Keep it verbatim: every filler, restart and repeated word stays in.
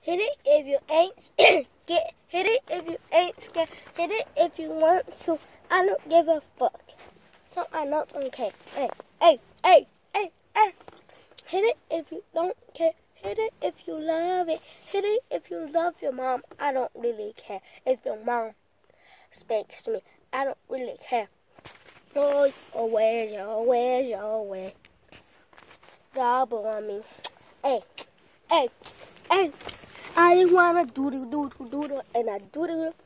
Hit it if you ain't scared. Get hit it if you ain't scared. Hit it if you want to. I don't give a fuck. So I know it's okay. Hey, hey, hey, hey, hey. Hit it if you don't care. Hit it if you love it. Hit it if you love your mom. I don't really care if your mom speaks to me. I don't really care. Oh, always, always, always. Double on me. Hey, hey, hey. I wanna do do do do do and I do do.